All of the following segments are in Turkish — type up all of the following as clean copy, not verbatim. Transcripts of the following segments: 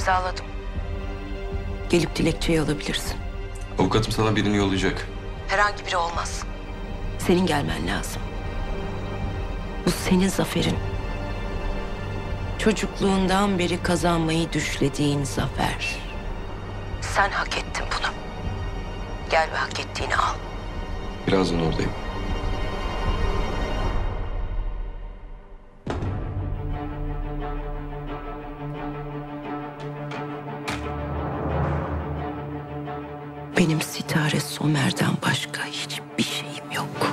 İmzaladım. Gelip dilekçeyi alabilirsin. Avukatım sana birini yollayacak. Herhangi biri olmaz. Senin gelmen lazım. Bu senin zaferin. Çocukluğundan beri kazanmayı düşlediğin zafer. Sen hak ettin bunu. Gel ve hak ettiğini al. Birazdan oradayım. Benim Sitare Somer'den başka hiçbir şeyim yok.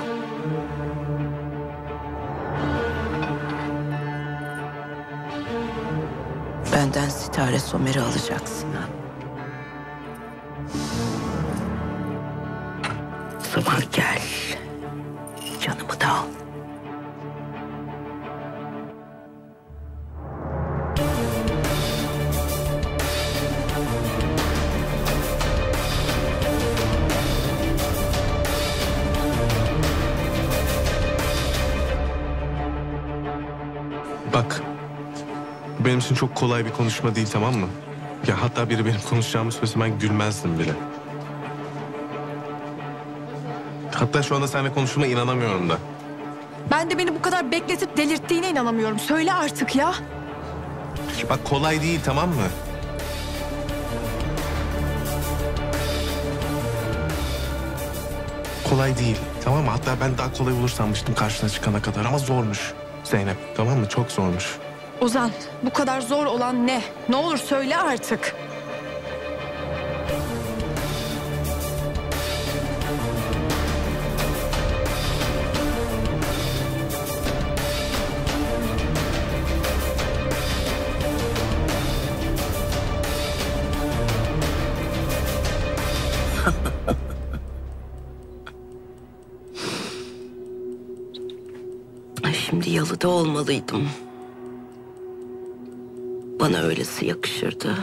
Benden Sitare Somer'i alacaksın ha. O zaman gel. Canımı da al. Bak, benim için çok kolay bir konuşma değil, tamam mı? Ya hatta biri benim konuşacağımı söylese ben gülmezdim bile. Hatta şu anda seninle konuştuğuma inanamıyorum da. Ben de beni bu kadar bekletip delirttiğine inanamıyorum. Söyle artık ya. Bak kolay değil, tamam mı? Kolay değil, tamam mı? Hatta ben daha kolay olur sanmıştım karşına çıkana kadar ama zormuş Zeynep, tamam mı? Çok zormuş. Ozan, bu kadar zor olan ne? Ne olur söyle artık. Şimdi yalıda olmalıydım. Bana öylesi yakışırdı.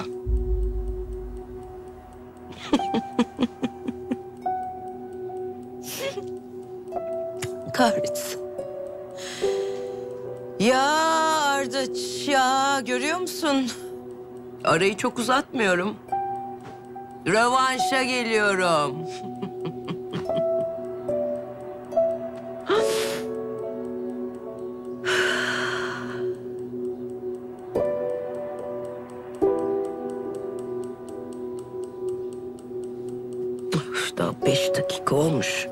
Kahretsin. Ya Ardıç ya, görüyor musun? Arayı çok uzatmıyorum. Rövanşa geliyorum. Daha 5 dakika olmuş.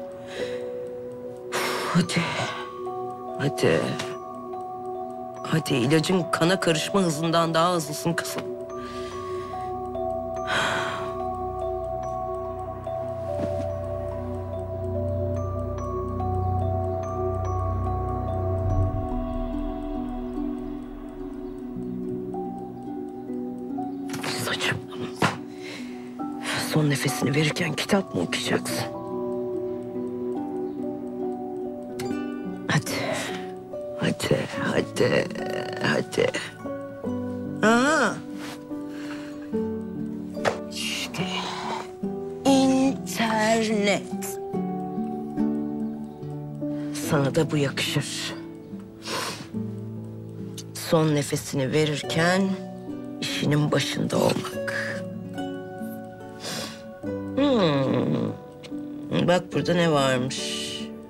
Hadi. Hadi. Hadi, ilacın kana karışma hızından daha hızlısın kızım. Saçmalama. Son nefesini verirken kitap mı okuyacaksın? Hadi. Hadi, hadi, hadi. Aa. İşte internet. Sana da bu yakışır. Son nefesini verirken işinin başında olmak. Bak burada ne varmış.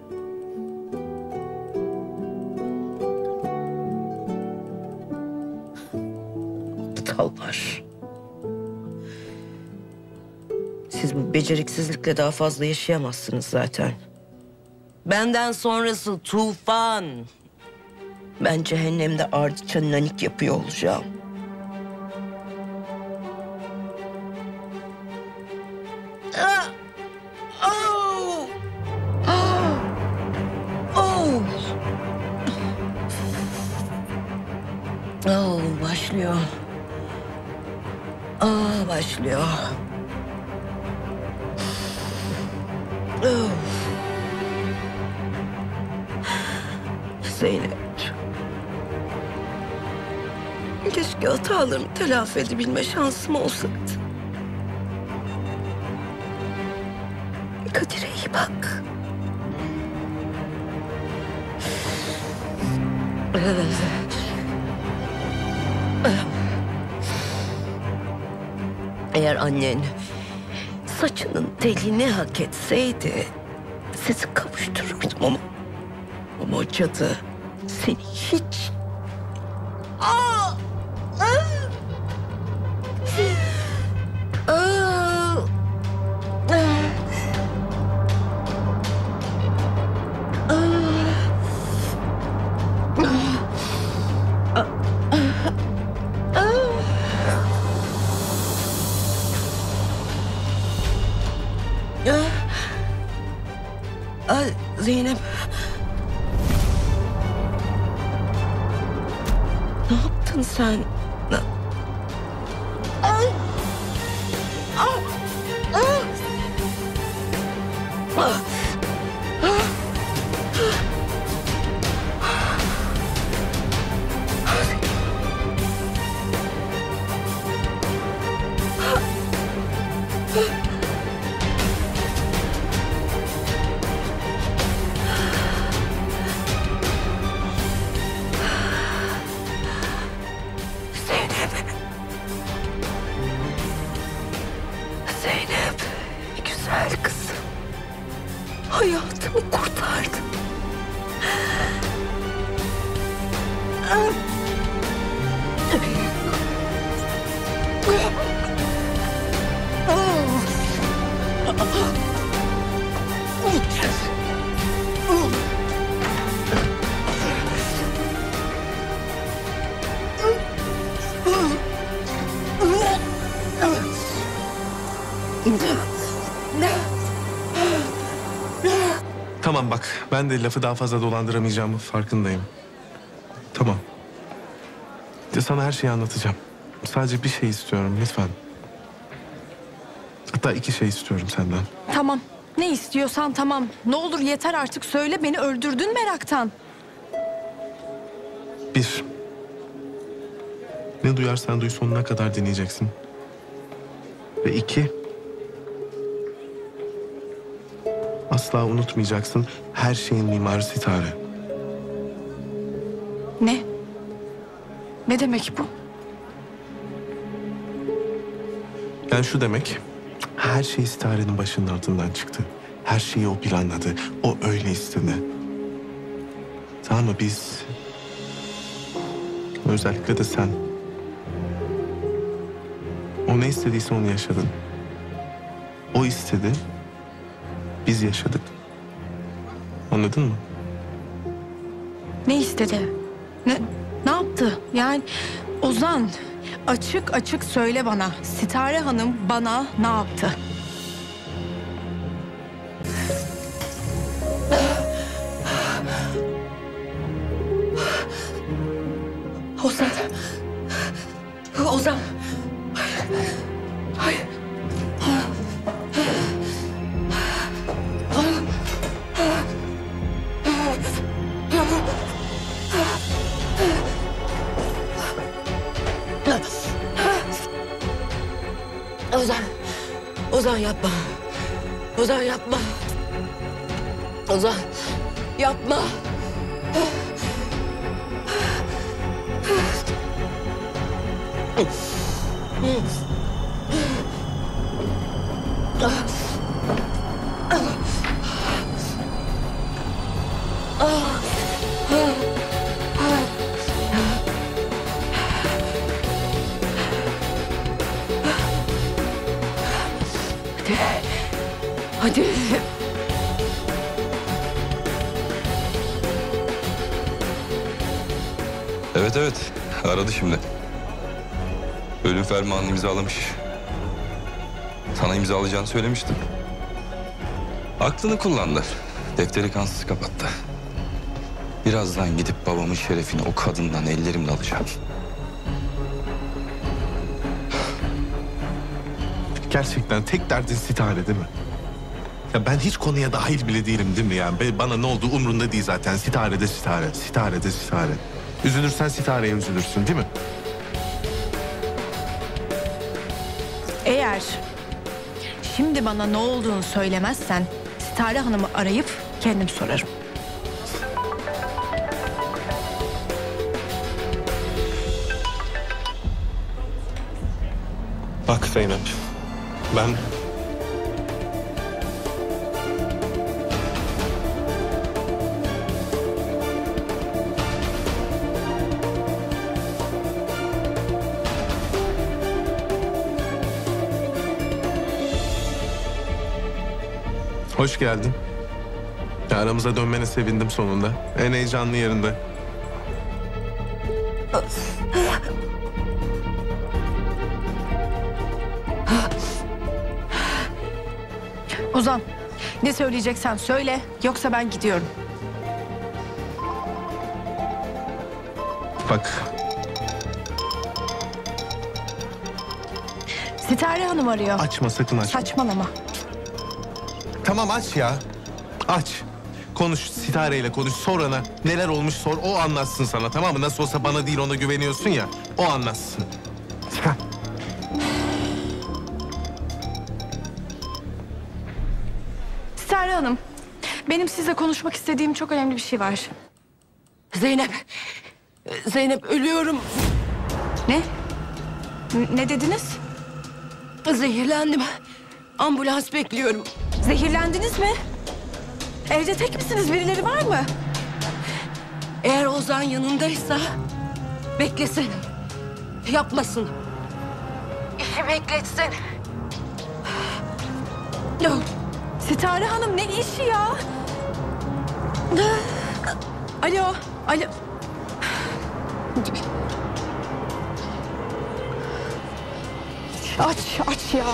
Aptal var. Siz bu beceriksizlikle daha fazla yaşayamazsınız zaten. Benden sonrası tufan. Ben cehennemde Ardıç'a nanik yapıyor olacağım. Başlıyor. Başlıyor. Zeynep. Keşke hatalarımı telafi edebilme şansım olsaydı. Kadir'e iyi bak. Eğer annen saçının telini hak etseydi sizi kavuştururdum ama o cadı seni hiç... Aa! Zeynep. Ne yaptın sen? Zeynep, güzel kızım. Hayatımı kurtardın. Tamam bak, ben de lafı daha fazla dolandıramayacağımı farkındayım. Tamam. Sana her şeyi anlatacağım. Sadece bir şey istiyorum lütfen. Hatta 2 şey istiyorum senden. Tamam. Ne istiyorsan tamam. Ne olur yeter artık söyle, beni öldürdün meraktan. 1. Ne duyarsan duy sonuna kadar dinleyeceksin. Ve 2. Asla unutmayacaksın, her şeyin mimarı Sitare. Ne? Ne demek bu? Yani şu demek, her şey Sitare'nin başının altından çıktı. Her şeyi o planladı, o öyle istedi. Tamam mı biz... Özellikle de sen. O ne istediyse onu yaşadın. O istedi, biz yaşadık. Anladın mı? Ne istedi? Ne yaptı? Yani Ozan, açık açık söyle bana. Sitare Hanım bana ne yaptı? Ozan. Ozan. Hayır. Ozan. Ozan yapma. Ozan yapma. Ozan yapma. Hadi. Evet. Aradı şimdi. Ölüm fermanını imzalamış. Sana imzalayacağını söylemiştim. Aklını kullandı. Defteri kansız kapattı. Birazdan gidip babamın şerefini o kadından ellerimle alacağım. Gerçekten tek derdin Sitare değil mi? Ya ben hiç konuya dahil bile değilim değil mi yani? Bana ne oldu umrunda değil zaten. Sitare de Sitare, Sitare de Sitare. Üzülürsen Sitare'ye üzülürsün değil mi? Eğer şimdi bana ne olduğunu söylemezsen Sitare Hanım'ı arayıp kendim sorarım. Bak Zeynep, Ben... Hoş geldin. Aramıza dönmene sevindim sonunda. En heyecanlı yerinde. Ozan, ne söyleyeceksen söyle, yoksa ben gidiyorum. Bak, Sitare Hanım arıyor. açma sakın açma. Saçmalama. Tamam aç ya. Aç. Konuş, Sitare ile konuş. Sor ona. Neler olmuş sor. O anlatsın sana, tamam mı? Nasıl olsa bana değil ona güveniyorsun ya. O anlatsın. Heh. Sitare Hanım, benim sizle konuşmak istediğim çok önemli bir şey var. Zeynep. Zeynep ölüyorum. Ne? Ne dediniz? Zehirlendim. Ambulans bekliyorum. Zehirlendiniz mi? Evde tek misiniz? Birileri var mı? Eğer Ozan yanındaysa beklesin. Yapmasın. İşi bekletsin. Sitare Hanım ne işi ya? Alo, alo. Aç ya.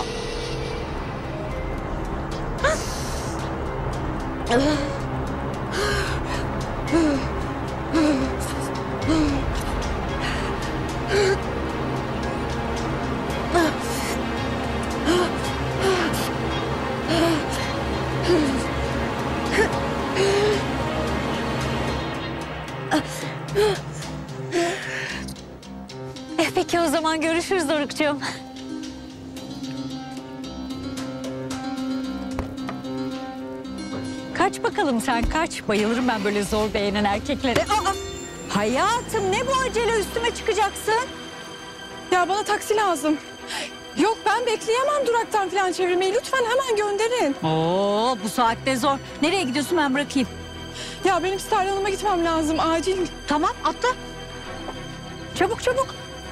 Peki o zaman görüşürüz Doruk'cuğum. Kaç bakalım sen kaç. Bayılırım ben böyle zor beğenen erkeklere. Aa, hayatım ne bu acele üstüme çıkacaksın? Ya bana taksi lazım. Yok ben bekleyemem duraktan falan çevirmeyi. Lütfen hemen gönderin. Oo bu saatte zor. Nereye gidiyorsun ben bırakayım. Ya benim Sitare Hanım'a gitmem lazım acil. Tamam atla. Çabuk çabuk.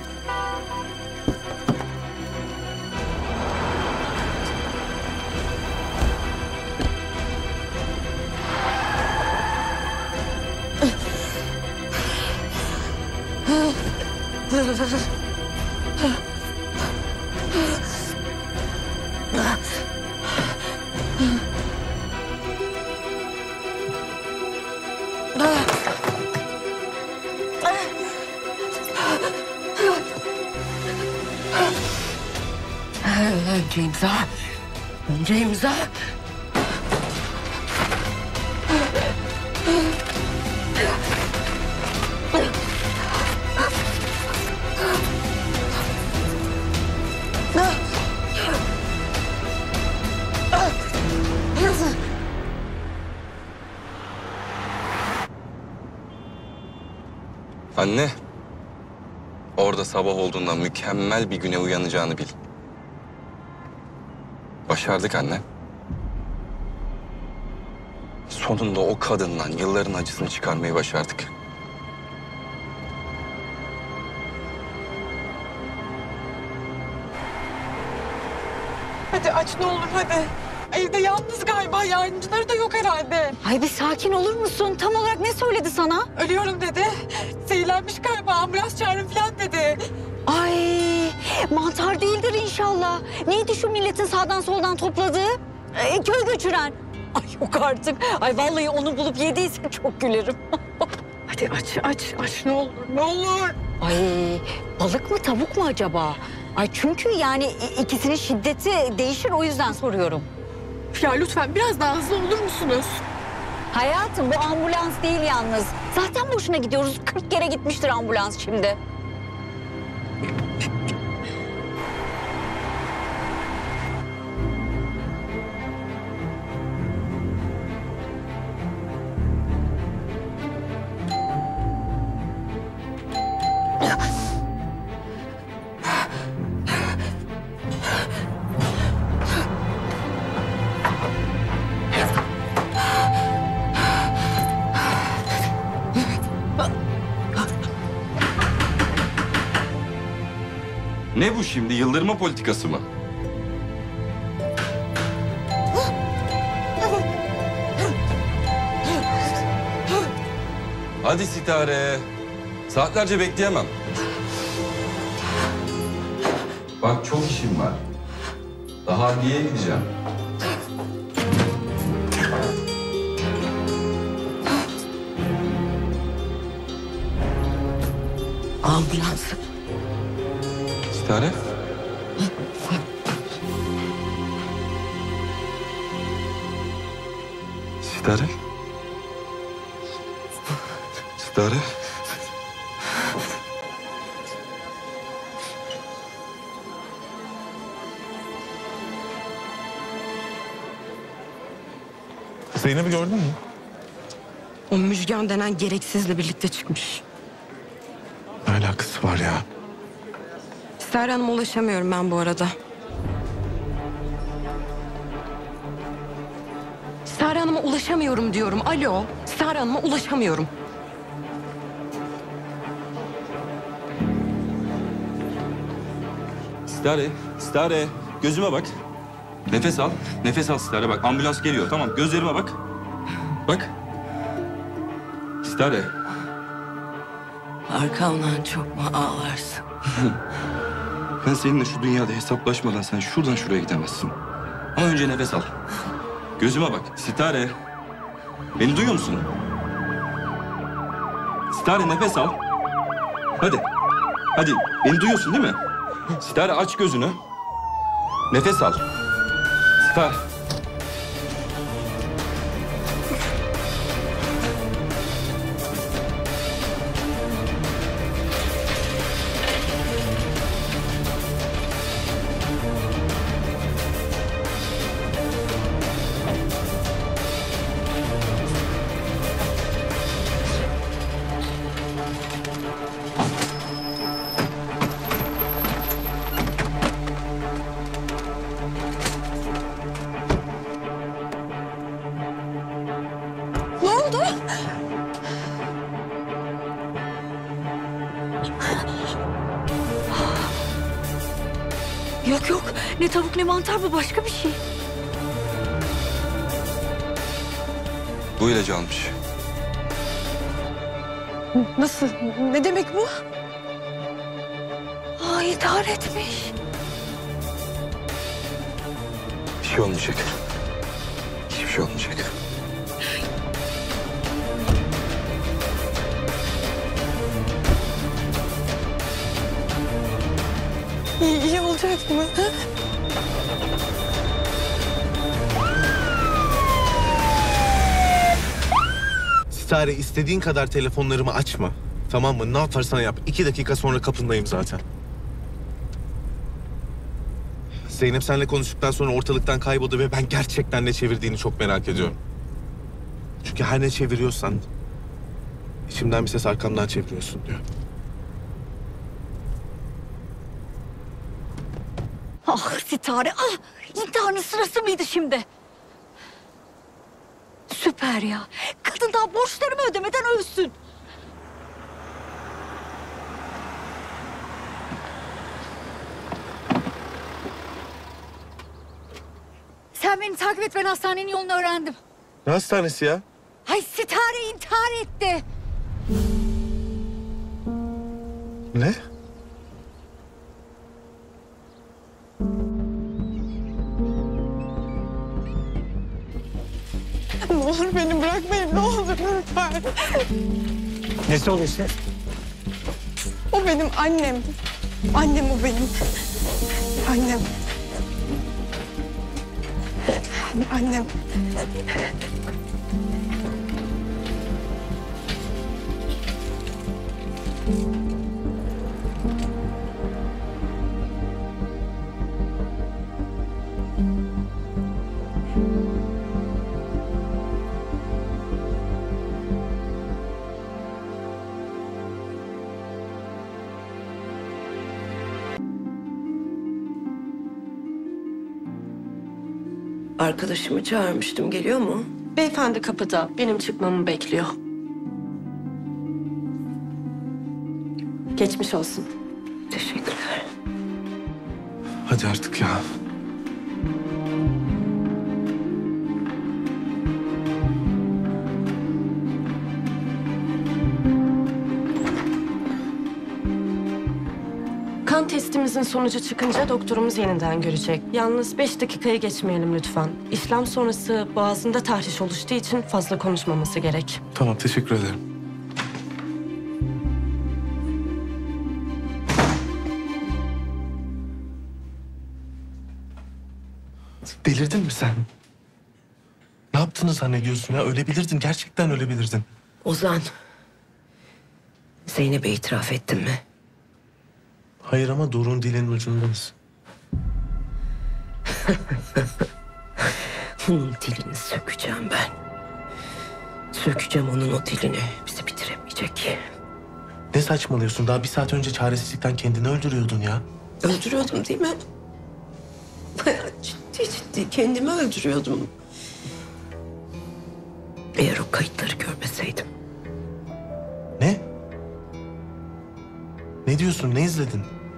Önce imza. Önce imza. Anne. Orada sabah olduğunda mükemmel bir güne uyanacağını bil. Başardık anne. Sonunda o kadından yılların acısını çıkarmayı başardık. Hadi aç ne olur hadi. Evde yalnız galiba, yardımcıları da yok herhalde. Ay bir sakin olur musun? Tam olarak ne söyledi sana? Ölüyorum dedi. Zehirlenmiş galiba, ambulans çağırın falan dedi. Ay mantar değildir inşallah. Neydi şu milletin sağdan soldan topladığı? Köy göçüren. Ay yok artık. Ay vallahi onu bulup yediyse çok gülerim. Hadi aç ne olur, ne olur. Ay balık mı tavuk mu acaba? Ay çünkü yani ikisinin şiddeti değişir o yüzden soruyorum. Ya lütfen biraz daha hızlı olur musunuz? Hayatım bu ambulans değil yalnız. Zaten boşuna gidiyoruz. 40 kere gitmiştir ambulans şimdi. Ne bu şimdi? Yıldırma politikası mı? Hadi Sitare. Saatlerce bekleyemem. Bak çok işim var. Daha adliyeye gideceğim. Ambulans. Sitare. Sitare. Sitare. Zeynep'i gördün mü? O Müjgan denen gereksizle birlikte çıkmış. Ne alakası var ya? Sitare Hanım'a ulaşamıyorum ben bu arada. Sitare Hanım'a ulaşamıyorum diyorum. Alo. Sitare Hanım'a ulaşamıyorum. Sitare. Sitare. Gözüme bak. Nefes al. Nefes al Sitare. Bak ambulans geliyor. Tamam gözlerime bak. Bak. Sitare. Arkamdan çok mu ağlarsın? Ben seninle şu dünyada hesaplaşmadan sen şuradan şuraya gidemezsin. Ama önce nefes al. Gözüme bak. Sitare. Beni duyuyor musun? Sitare nefes al. Hadi. Hadi. Beni duyuyorsun değil mi? Sitare aç gözünü. Nefes al. Sitare. Ne oldu? Yok yok. Ne tavuk ne mantar, bu başka bir şey. Bu ilacı almış. Nasıl? Ne demek bu? İntihar etmiş. Bir şey olmayacak. Hiçbir şey olmayacak. İyi olacak mı? Ha? Sitare, istediğin kadar telefonlarımı açma. Tamam mı? Ne yaparsan yap. 2 dakika sonra kapındayım zaten. Zeynep seninle konuştuktan sonra ortalıktan kayboldu ve ben gerçekten ne çevirdiğini çok merak ediyorum. Çünkü her ne çeviriyorsan içimden bir ses arkamdan çeviriyorsun diyor. Ah Sitare, ah! İntiharın sırası mıydı şimdi? Süper ya. Kadın daha borçlarımı ödemeden ölsün. Sen beni takip et, ben hastanenin yolunu öğrendim. Ne hastanesi ya? Ay Sitare intihar etti. Ne? Ne olur beni bırakmayın, ne olur lütfen. Nesi oluyorsun? O benim annem. Annem o benim. Annem. Annem. Arkadaşımı çağırmıştım. Geliyor mu? Beyefendi kapıda. Benim çıkmamı bekliyor. Geçmiş olsun. Teşekkürler. Hadi artık ya. Kan testimizin sonucu çıkınca doktorumuz yeniden görecek. Yalnız 5 dakikaya geçmeyelim lütfen. İşlem sonrası boğazında tahriş oluştuğu için fazla konuşmaması gerek. Tamam, teşekkür ederim. Delirdin mi sen? Ne yaptığını zannediyorsun ya? Ölebilirdin, gerçekten ölebilirdin. Ozan, Zeynep'e itiraf ettin mi? Hayır ama Doruk'un dilinin ucundayız. Onun dilini sökeceğim ben. Sökeceğim onun o dilini. Bizi bitiremeyecek. Ne saçmalıyorsun? Daha bir saat önce çaresizlikten kendini öldürüyordun ya. Öldürüyordum değil mi? Bayağı ciddi ciddi kendimi öldürüyordum. Eğer o kayıtları görmeseydim. Ne? Ne diyorsun? Ne izledin?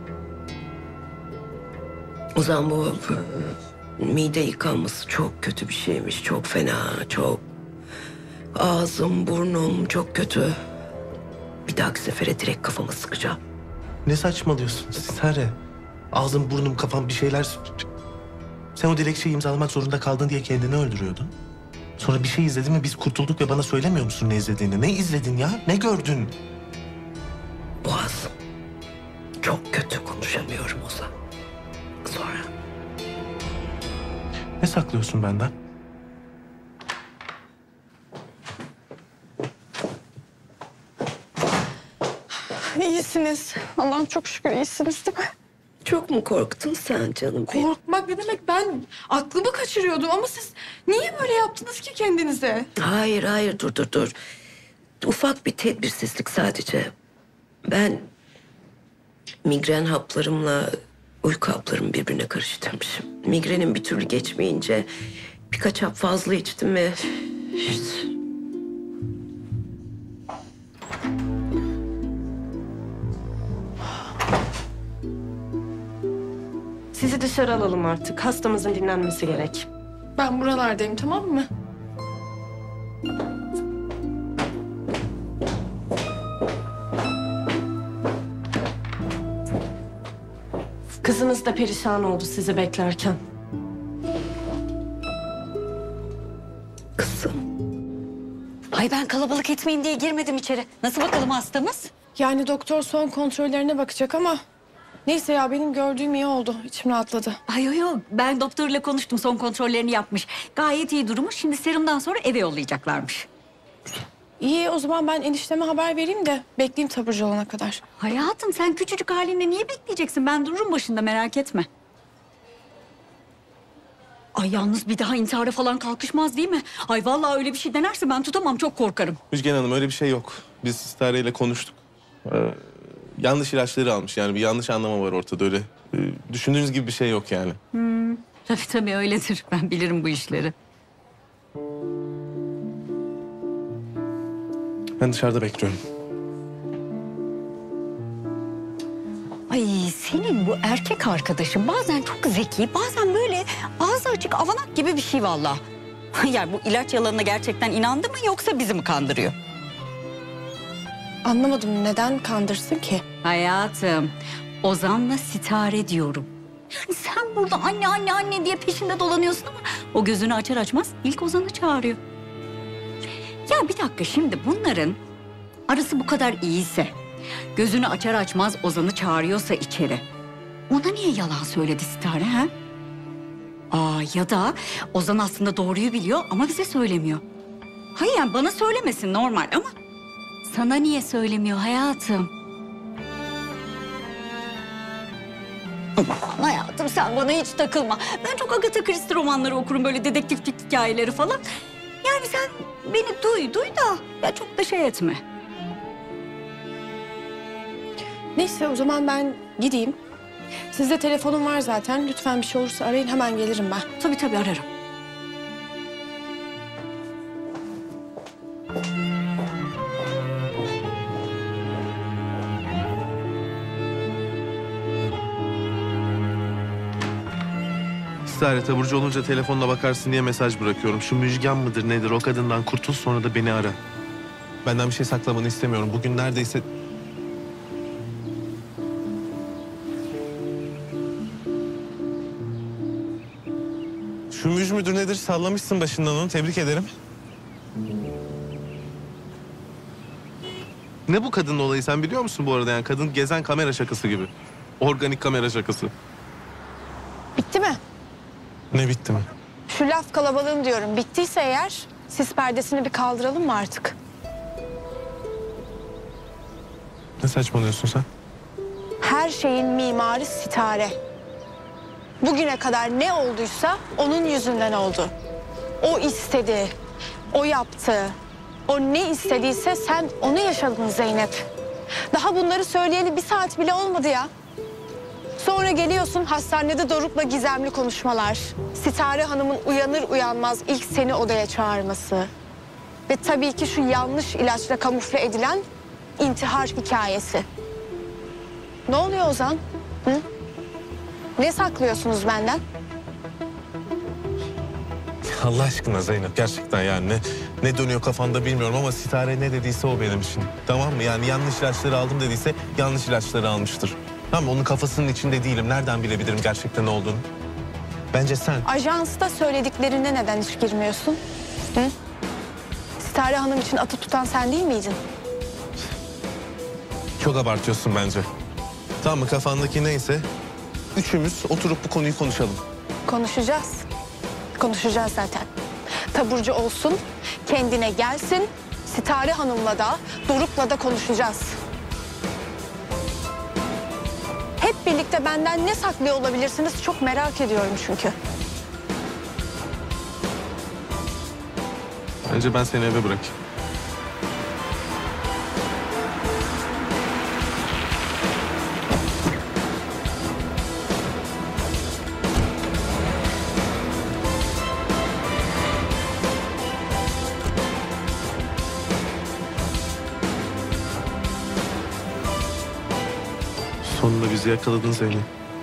O zaman bu mide yıkanması çok kötü bir şeymiş. Çok fena, çok. Ağzım, burnum çok kötü. Bir dahaki sefere direkt kafama sıkacağım. Ne saçmalıyorsun Sitare? Ağzım, burnum, kafam bir şeyler... Sen o dilekçeyi imzalamak zorunda kaldın diye kendini öldürüyordun. Sonra bir şey izledin mi biz kurtulduk ve bana söylemiyor musun ne izlediğini? Ne izledin ya? Ne gördün? Boğazım. Çok kötü konuşamıyorum Ozan. Sonra Ne saklıyorsun benden? İyisiniz. Allah'ım çok şükür iyisiniz değil mi? çok mu korktun sen canım benim? Korkmak ne demek? Ben aklımı kaçırıyordum ama siz niye böyle yaptınız ki kendinize? Hayır hayır dur. Ufak bir tedbirsizlik sadece. Ben migren haplarımla uyku haplarımı birbirine karıştırmışım. Migrenim bir türlü geçmeyince birkaç hap fazla içtim ve işte Sizi dışarı alalım artık. Hastamızın dinlenmesi gerek. Ben buralardayım, tamam mı? Kızınız da perişan oldu sizi beklerken. kızım. Ay ben kalabalık etmeyeyim diye girmedim içeri. Nasıl bakalım hastamız? Yani doktor son kontrollerine bakacak ama... Neyse ya, benim gördüğüm iyi oldu. İçim rahatladı. Ay yo ben doktorla konuştum, son kontrollerini yapmış. Gayet iyi durumu. Şimdi serumdan sonra eve yollayacaklarmış. İyi, o zaman ben enişteme haber vereyim de bekleyeyim taburcu olana kadar. Hayatım sen küçücük halinde niye bekleyeceksin? Ben dururum başında, merak etme. Ay yalnız bir daha intihara falan kalkışmaz değil mi? Ay vallahi öyle bir şey denerse ben tutamam, çok korkarım. Müjgan Hanım öyle bir şey yok. Biz Sitare ile konuştuk. Yanlış ilaçları almış yani bir yanlış anlama var ortada öyle. Düşündüğünüz gibi bir şey yok yani. Tabii öyledir. Ben bilirim bu işleri. Ben dışarıda bekliyorum. Ay senin bu erkek arkadaşın bazen çok zeki, bazen böyle ağzı açık avanak gibi bir şey vallahi. Yani bu ilaç yalanına gerçekten inandı mı yoksa bizi mi kandırıyor? Anlamadım, neden kandırsın ki? Hayatım, Ozan'la Sitare diyorum. Yani sen burada anne diye peşinde dolanıyorsun ama o gözünü açar açmaz ilk Ozan'ı çağırıyor. Ya bir dakika, şimdi bunların arası bu kadar iyiyse, gözünü açar açmaz Ozan'ı çağırıyorsa içeri, ona niye yalan söyledi Sitare ha? Ya da Ozan aslında doğruyu biliyor ama bize söylemiyor. Hayır yani bana söylemesin normal ama sana niye söylemiyor hayatım? Hayatım sen bana hiç takılma. Ben çok Agatha Christie romanları okurum, böyle dedektiflik hikayeleri falan. Yani sen beni duy da ya çok da şey etme. Neyse, o zaman ben gideyim. Sizde telefonum var zaten. Lütfen bir şey olursa arayın, hemen gelirim ben. Tabii ararım. Sitare, taburcu olunca telefonla bakarsın diye mesaj bırakıyorum. Şu Müjgan mıdır nedir, o kadından kurtul, sonra da beni ara. Benden bir şey saklamanı istemiyorum. Bugün neredeyse... Şu Müj müdür nedir, sallamışsın başından onu, tebrik ederim. Ne bu kadının olayı, sen biliyor musun bu arada? Yani kadın gezen kamera şakası gibi. Organik kamera şakası. Bitti mi? Ne bitti mi? Şu laf kalabalığım diyorum. Bittiyse eğer sis perdesini bir kaldıralım mı artık? Ne saçmalıyorsun sen? Her şeyin mimarı Sitare. Bugüne kadar ne olduysa onun yüzünden oldu. O istedi, o yaptı. O ne istediyse sen onu yaşadın Zeynep. Daha bunları söyleyeli 1 saat bile olmadı ya. Sonra geliyorsun hastanede Doruk'la gizemli konuşmalar. Sitare Hanım'ın uyanır uyanmaz ilk seni odaya çağırması. Ve tabii ki şu yanlış ilaçla kamufle edilen intihar hikayesi. Ne oluyor Ozan? Hı? Ne saklıyorsunuz benden? Allah aşkına Zeynep, gerçekten yani ne dönüyor kafanda bilmiyorum ama Sitare ne dediyse o benim için. Tamam mı? Yani yanlış ilaçları aldım dediyse yanlış ilaçları almıştır. Tamam mı? Onun kafasının içinde değilim. Nereden bilebilirim gerçekten ne olduğunu? Bence sen. Ajansta söylediklerine neden hiç girmiyorsun? Hı? Sitare Hanım için atıp tutan sen değil miydin? Çok abartıyorsun bence. Tamam mı? Kafandaki neyse üçümüz oturup bu konuyu konuşalım. Konuşacağız. Konuşacağız zaten. Taburcu olsun, kendine gelsin. Sitare Hanım'la da, Doruk'la da konuşacağız. Hep birlikte benden ne saklıyor olabilirsiniz çok merak ediyorum çünkü. Bence ben seni eve bırakayım. Sonunda bizi yakaladın Zeynep.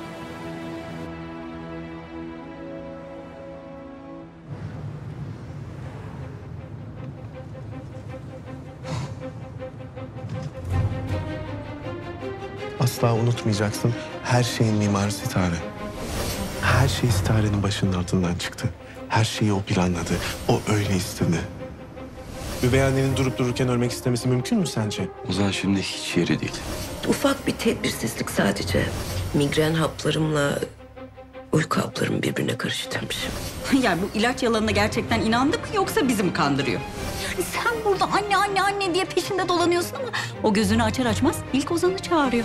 Asla unutmayacaksın. Her şeyin mimarı Sitare. Her şey Sitare'nin başının altından çıktı. Her şeyi o planladı. O öyle istedi. Üvey annenin durup dururken ölmek istemesi mümkün mü sence? Ozan şimdi hiç yeri değil. Ufak bir tedbirsizlik sadece. Migren haplarımla uyku haplarımı birbirine karıştırmışım. Yani bu ilaç yalanına gerçekten inandı mı yoksa bizi mi kandırıyor? Yani sen burada anne anne anne diye peşinde dolanıyorsun ama o gözünü açar açmaz ilk Ozan'ı çağırıyor.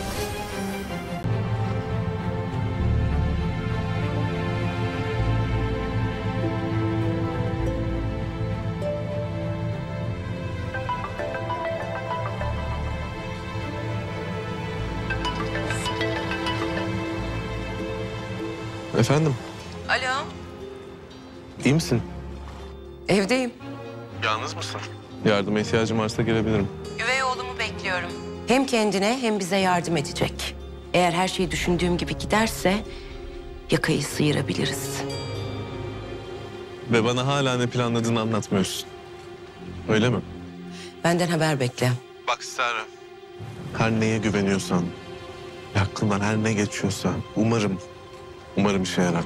Efendim, Alo, iyi misin? evdeyim. Yalnız mısın? Yardıma ihtiyacım varsa gelebilirim. Üvey oğlumu bekliyorum. Hem kendine hem bize yardım edecek. Eğer her şey düşündüğüm gibi giderse yakayı sıyırabiliriz. Ve bana hala ne planladığını anlatmıyorsun. Öyle mi? Benden haber bekle. Bak Sara. Her neye güveniyorsan, aklından her ne geçiyorsa umarım işe yarar.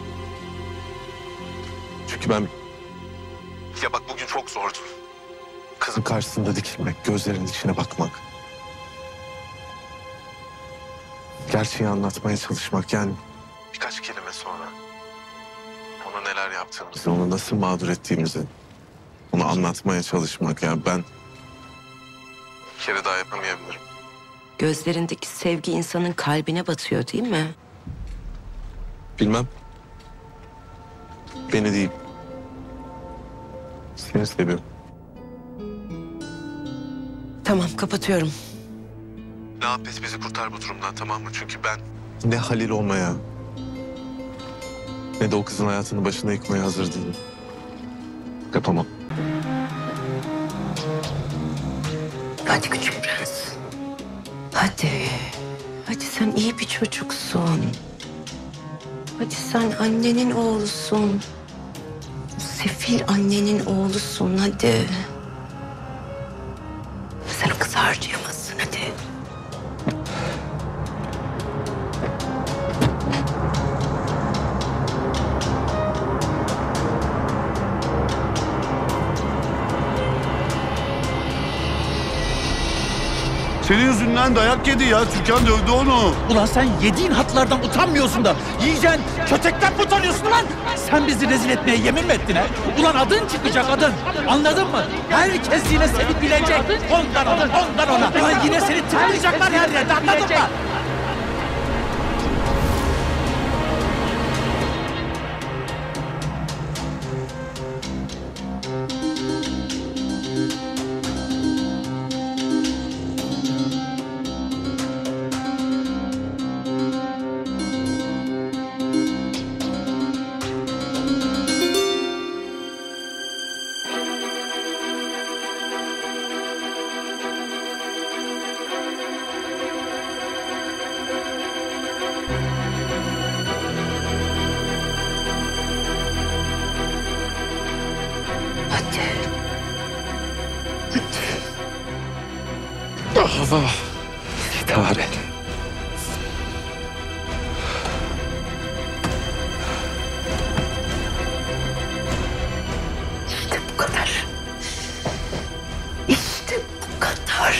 Çünkü ben... Ya bak bugün çok zordu. Kızın karşısında dikilmek, gözlerinin içine bakmak. Gerçeği anlatmaya çalışmak yani birkaç kelime sonra. Ona neler yaptığımızı, onu nasıl mağdur ettiğimizi, onu anlatmaya çalışmak. Yani ben bir kere daha yapamayabilirim. Gözlerindeki sevgi insanın kalbine batıyor değil mi? Bilmem. Beni değil. Seni seviyorum. Tamam, kapatıyorum. Ne yap et bizi kurtar bu durumdan, tamam mı? Çünkü ben ne Halil olmaya ne de o kızın hayatını başına yıkmaya hazır değilim. Yapamam. Hadi küçük prens. Hadi. Hadi sen iyi bir çocuksun. Hadi sen annenin oğlusun. Sefil annenin oğlusun hadi. Sen o kızı harcayamazsın hadi. Senin yüzünden dayak yedi ya. Türkan dövdü onu. Ulan sen yediğin hatlardan utanmıyorsun da yiyeceksin kötekten mi utanıyorsun lan? Sen bizi rezil etmeye yemin mi ettin ha? Ulan adın çıkacak adın. Anladın mı? Herkes yine seni bilecek. Ondan ona, ondan ona. Ulan yine seni tıklayacaklar her yerde, anladın mı? Ah, Sitare. İşte bu kadar. İşte bu kadar.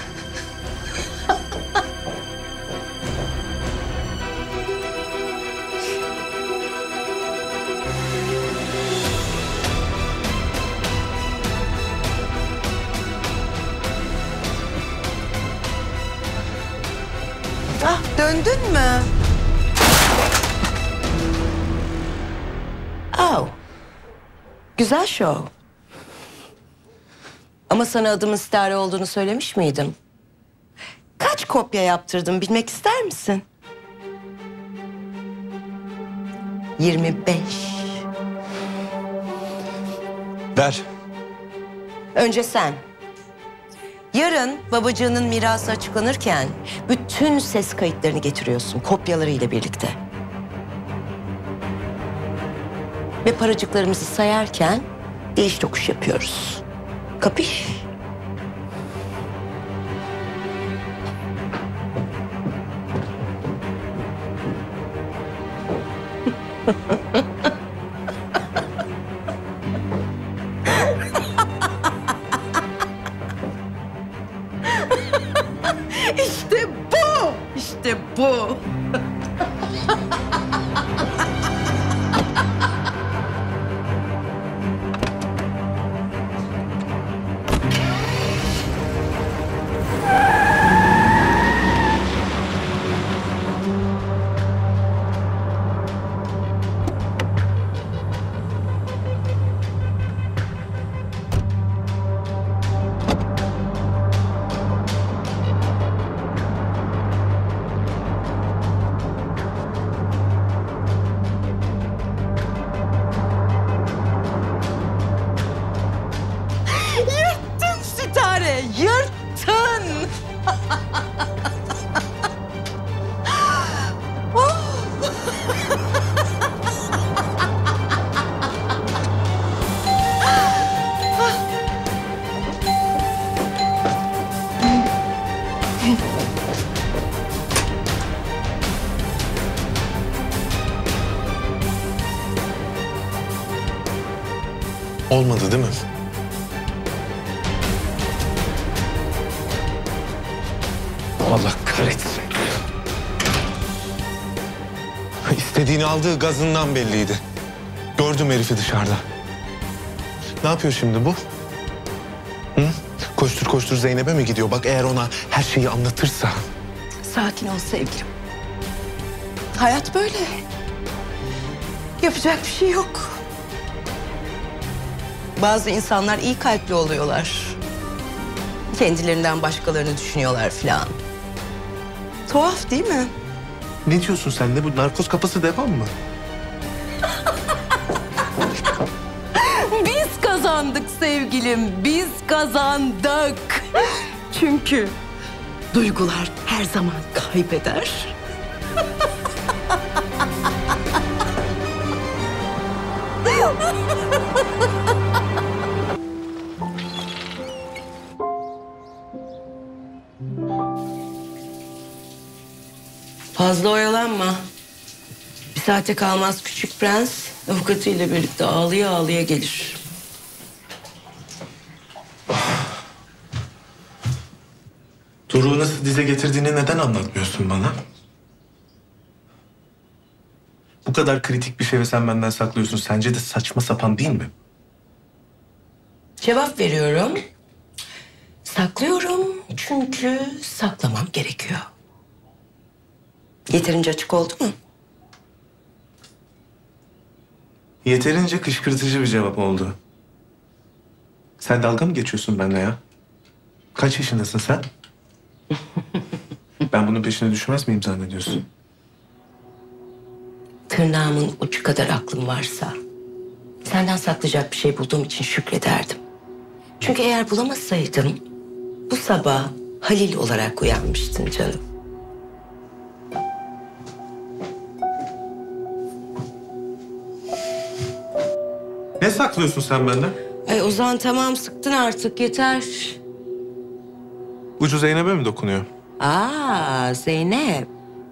Ah, döndün mü? Oh. Güzel şov. Ama sana adımın Sitare olduğunu söylemiş miydim? Kaç kopya yaptırdım bilmek ister misin? 25. Ver. Önce sen. Yarın babacığının mirası açıklanırken bütün ses kayıtlarını getiriyorsun kopyalarıyla birlikte. Ve paracıklarımızı sayarken değiş tokuş yapıyoruz. Kapış? İşte bu! İşte bu! Yırttın Sitare, yırttın! Olmadı değil mi? Allah kahretsin. İstediğini aldığı gazından belliydi. Gördüm herifi dışarıda. Ne yapıyor şimdi bu? Hı? Koştur koştur Zeynep'e mi gidiyor? Bak eğer ona her şeyi anlatırsa. Sakin ol sevgilim. Hayat böyle. Yapacak bir şey yok. Bazı insanlar iyi kalpli oluyorlar. Kendilerinden başkalarını düşünüyorlar filan. Tuhaf değil mi? Ne diyorsun sen de? Bu narkoz kafası devam mı? Biz kazandık sevgilim, biz kazandık. Çünkü duygular her zaman kaybeder. Fazla oyalanma. Bir saate kalmaz küçük prens avukatıyla birlikte ağlıya ağlıya gelir. Doruk'u nasıl dize getirdiğini neden anlatmıyorsun bana? Bu kadar kritik bir şey ve sen benden saklıyorsun. Sence de saçma sapan değil mi? Cevap veriyorum. Saklıyorum çünkü saklamam gerekiyor. Yeterince açık oldu mu? Yeterince kışkırtıcı bir cevap oldu. Sen dalga mı geçiyorsun benimle ya? Kaç yaşındasın sen? Ben bunun peşine düşmez miyim zannediyorsun? Tırnağımın ucu kadar aklım varsa senden saklayacak bir şey bulduğum için şükrederdim. Çünkü eğer bulamasaydım bu sabah Halil olarak uyanmıştın canım. Ne saklıyorsun sen benden? Ay Ozan tamam sıktın artık yeter. Ucu Zeynep'e mi dokunuyor? Aa Zeynep.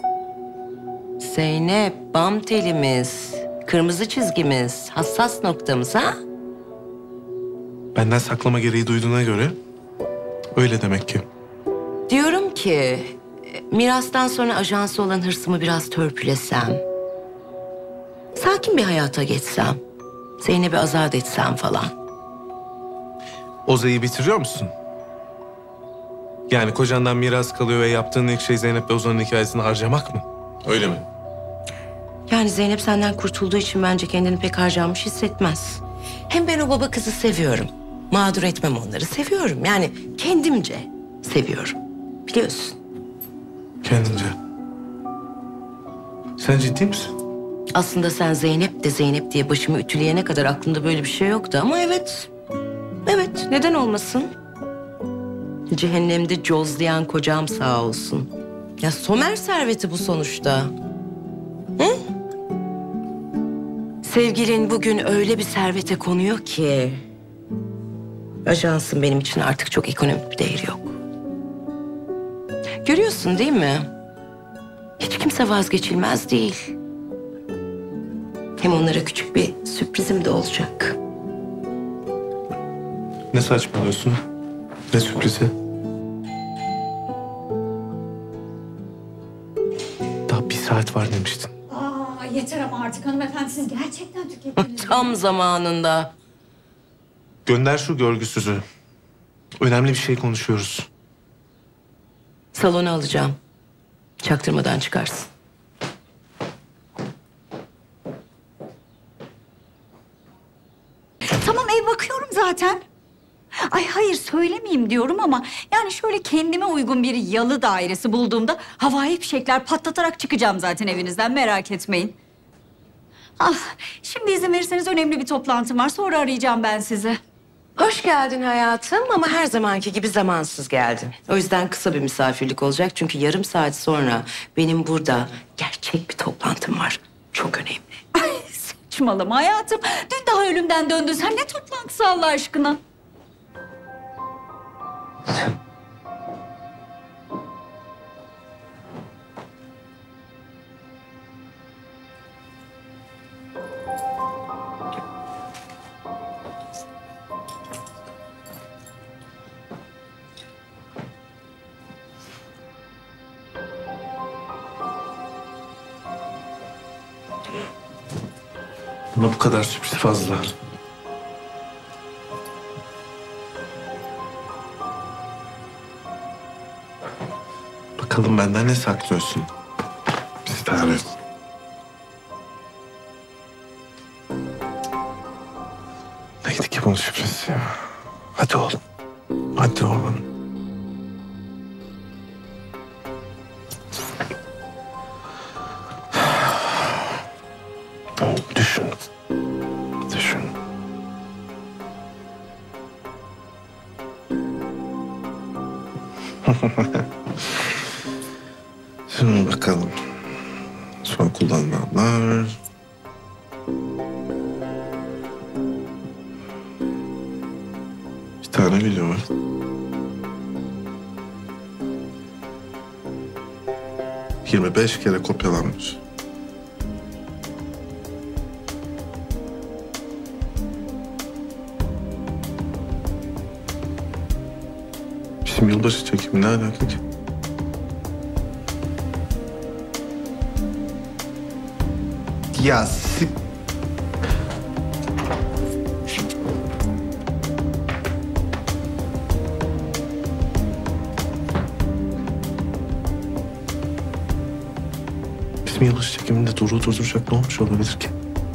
Zeynep bam telimiz, kırmızı çizgimiz, hassas noktamız ha? Benden saklama gereği duyduğuna göre öyle demek ki. Diyorum ki mirastan sonra ajansı olan hırsımı biraz törpülesem. Sakin bir hayata geçsem. Zeynep'i azat etsem falan. Oza'yı bitiriyor musun? Yani kocandan miras kalıyor ve yaptığın ilk şey Zeynep ve Ozan'ın hikayesini harcamak mı? Öyle mi? Yani Zeynep senden kurtulduğu için bence kendini pek harcanmış hissetmez. Hem ben o baba kızı seviyorum. Mağdur etmem onları. Seviyorum. Yani kendimce seviyorum. Biliyorsun. Kendince. Sen ciddi misin? Aslında sen Zeynep de Zeynep diye başımı ütüleyene kadar aklımda böyle bir şey yoktu ama evet. Evet, neden olmasın? Cehennemde cozlayan kocam sağ olsun. Ya Somer serveti bu sonuçta. Hı? Sevgilin bugün öyle bir servete konuyor ki... ajansın benim için artık çok ekonomik bir değeri yok. Görüyorsun değil mi? Hiç kimse vazgeçilmez değil. Hem onlara küçük bir sürprizim de olacak. Ne saçmalıyorsun? Ne sürprizi? Daha bir saat var demiştin. Aa, yeter ama artık hanımefendi siz gerçekten tükettiniz. Tam zamanında. Gönder şu görgüsüzü. Önemli bir şey konuşuyoruz. Salona alacağım. Çaktırmadan çıkarsın. Tamam ev bakıyorum zaten. Ay hayır söylemeyeyim diyorum ama yani şöyle kendime uygun bir yalı dairesi bulduğumda havai fişekler patlatarak çıkacağım zaten evinizden merak etmeyin. Ah şimdi izin verirseniz önemli bir toplantım var sonra arayacağım ben sizi. Hoş geldin hayatım ama her zamanki gibi zamansız geldin. O yüzden kısa bir misafirlik olacak. Çünkü yarım saat sonra benim burada gerçek bir toplantım var. Çok önemli. Ay saçmalama hayatım. Dün daha ölümden döndün. Sen ne toplantısı Allah aşkına? Buna bu kadar sürpriz fazla. Bakalım benden ne saklıyorsun? Sitare. Neydi ki bunun sürprizi ya? Hadi oğlum. Hadi oğlum. Düşün. Düşün. Şimdi bakalım. Son kullanılanlar. tane video var. ...25 kere kopyalanmış. Bizim yılbaşı çekimi ne alaka ki? Ya bizim yılbaşı çekiminde Doruk'u durduracak ne olmuş olabilir ki?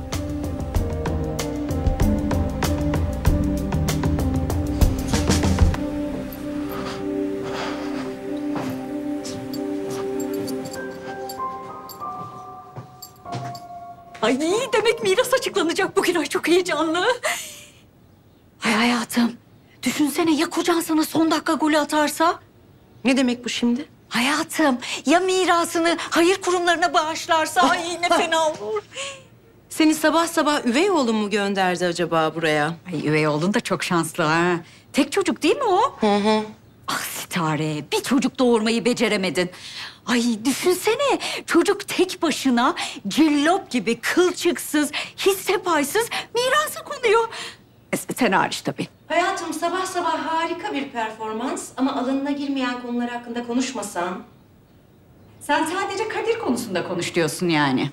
Ay demek miras açıklanacak bugün. Ay çok heyecanlı. Ay hayatım. Düşünsene ya kocan sana son dakika golü atarsa? Ne demek bu şimdi? Hayatım ya mirasını hayır kurumlarına bağışlarsa? Ay ne fena olur. Seni sabah sabah üvey oğlum mu gönderdi acaba buraya? Ay üvey oğlun da çok şanslı ha. Tek çocuk değil mi o? Hı hı. Ah Sitare, bir çocuk doğurmayı beceremedin. Ay düşünsene, çocuk tek başına cillop gibi kılçıksız, hisse paysız mirasa konuyor. Sen hariç tabii. Hayatım sabah sabah harika bir performans ama alanına girmeyen konular hakkında konuşmasan. Sen sadece Kadir konusunda konuş diyorsun yani.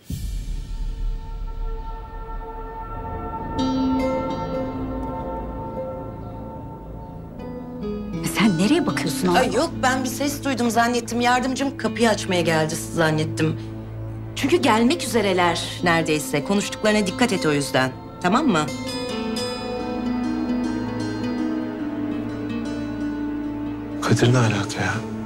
Sen nereye bakıyorsun abi? Ay yok ben bir ses duydum zannettim. Yardımcım kapıyı açmaya geldi zannettim. Çünkü gelmek üzereler neredeyse. Konuştuklarına dikkat et o yüzden. Tamam mı? Kadir ne alaka ya?